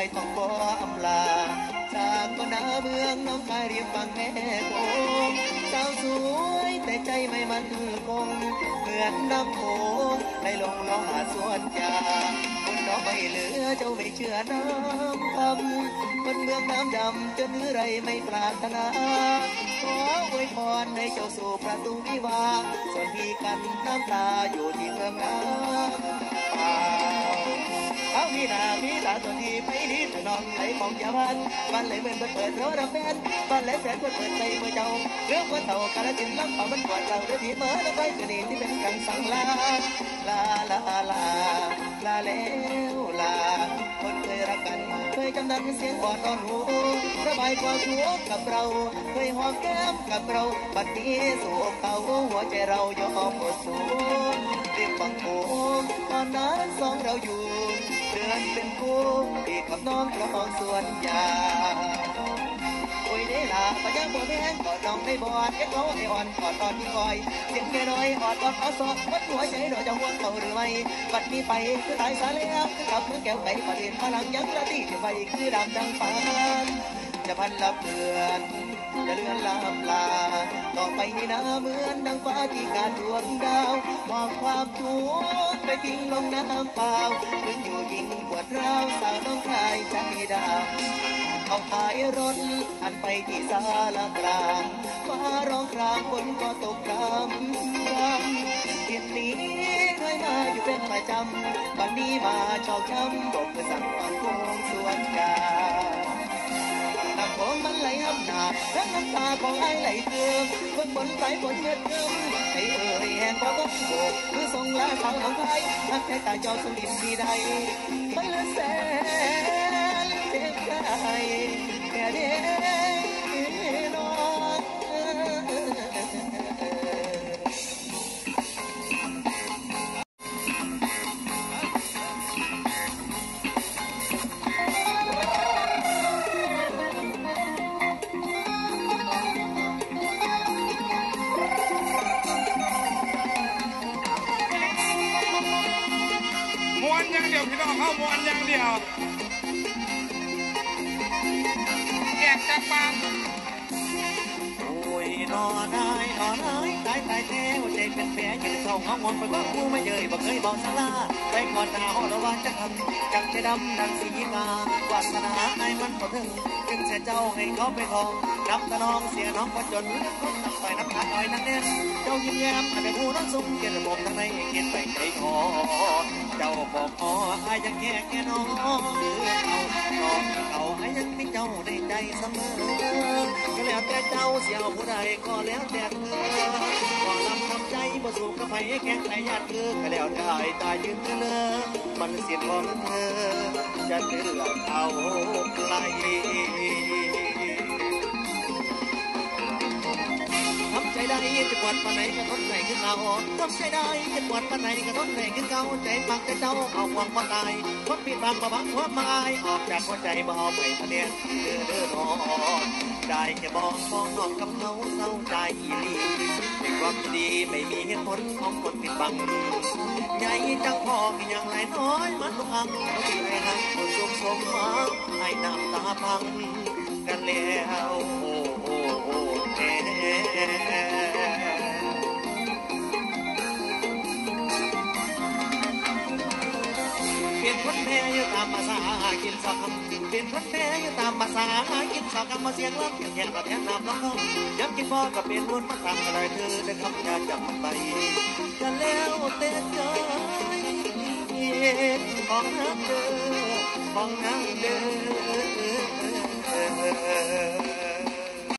ายต้องขออำลาจากก็นาเมืองน้องคายเรียบฟังแม่โคงสาวสวยแต่ใจไม่มั่นคงเหมือนน้ำโขงไหลลงลงหาสวนยาคนน้องไม่เหลือเจ้าไม่เชื่อน้ำคำคนเมืองน้ำดำจนไรไม่ปรารถนาขออวยพรให้เจ้าสู่ประตูวิวาส่วนพี่กันน้ำตาอยู่ที่เมืองน้ำป่าเอาพี่นาพี่ตาตัวที่ไปดีถนนไหลมองยาบ้านบ้านไหลเมืองเปิดรถรับแฟนบ้านไหลแสนเปิดใจเมื่อเจ้าเรื่องว่าเต่ากาลสินล้ำเป่ามันกอดเราเรื่องที่เมื่อแล้วไปกระดิ่งที่เป็นกังสังลาลาลาลาลาแล้วลาคนเคยรักกันเคยจำนันเสียงกอดตอนหูระบายความทุกข์กับเราเคยหอมแก้มกับเราบัดนี้สู่เขาหัวใจเรายอมหมดสูญเรียกฟังโขงตอนนั้นสองเราอยู่เดือนเป็นคู่พี่กับน้องร้องสวนยาโอ้ยเดล่าพยังบัวแพงกอดน้องได้บอดแค่เขาไออ่อนกอดตอนที่คอยเสียงแค่น้อยออดกอดขอสอบวัดหัวใจเราจะห่วงเขาหรือไม่บัดนี้ไปคือตายซะแล้วคือกับมือแก้วไก่ประเด็นพลังยังระตีที่ไปคือดำดังฟ้าจะพันลับเลือนจะเลื่อนลำลาต่อไปนี่นะเหมือนดังฟ้าที่การดวงดาวมองความทุกข์ไปทิ้งลงน้ำเปล่าถึงอยู่ยิ่งปวดร้าวสาวน้องคลายใจดำเขาขายรถหันไปที่ศาลากลางฟ้าร้องครางฝนก็ตกกำรำเที่ยงนี้เคยมาอยู่เป็นประจำวันนี้มาชอกช้ำบอกคือสั่งฟังโค้งสวนกาน้ำโขงมันไหลห้ำหนาทั้งน้ำตาของไอ้ไหลเติมเบื้องบนสายฝนเงือดเติมให้เอ่ยแห่งพระบกโบกคือทรงลาสาวของไทยทักใจตาจอสุรินทร์ที่ใดมันละแสนเจ็บใจแค่เด็กน้องอย่างเดียวพี่น้องเข้ามวนอย่างเดียวแยกจากบ้านโอ้ยนอนายนอนายตายตายแท้หัวใจเป็นแผลยืนเศร้าห้องมองไปว่ากูไม่เยยบ่เคยบอกสลาไปก่อนหน้าหอระวานจะทำจังใจดำดังสีกาวาสนาไอ้มันบ่ถึงจึงเสียเจ้าให้เขาไปทองนับตะน้องเสียน้องก็จนคนนับไปนับขาดอ้อยนั่นเองเจ้ายิ้มแย้มอาจจะหูน้ำซุ่มเกลียดระบบทางในเกลียดไปใจคอเจ้าบอกอ๋อไอ้ยังแค่น้องหรือเขาไอ้ยังมีเจ้าในใจเสมอก็แล้วแต่เจ้าเสียวผู้ใดก็แล้วแต่เธอก็ลำทำใจบ่สู้กับไผแข่งไผญาติเธอก็แล้วได้ตายยืนเนื้อมันเสียของเธอจะเลือกเอาไกลทำใจได้จะปวดปานไหนก็ทนไหนขึ้นเอาทำใจได้จะปวดปานไหนก็ทนไหนขึ้นเก่าใจฟังแต่เจ้าเอาหวังบ่ตายคนผิดบังมาบังหัวมาอายออกจากหัวใจบ่เอาไปทะเลเด้อนอนได้แค่บอกมองนอนกับเขาเศร้าใจอีลีในความดีไม่มีเหตุผลของคนผิดบังใหญ่จังพอมีอย่างไรน้อยมันทุกอังเขาที่ให้หักคนสมหวังให้น้ำตาพังกันแล้วเป็นคนแพ้อยู่ตามภาษากินสอกเป็นคนแพ้อยู่ตามภาษากินสอกมาเสียงร้องแข่งกับแทนน้ำร้องย้ำกินพ่อกับเป็นวนมาสั่งอะไรเธอได้คำอย่าจำไปกันแล้วเต้นใจของน้ำเด้อของน้ำเด้อ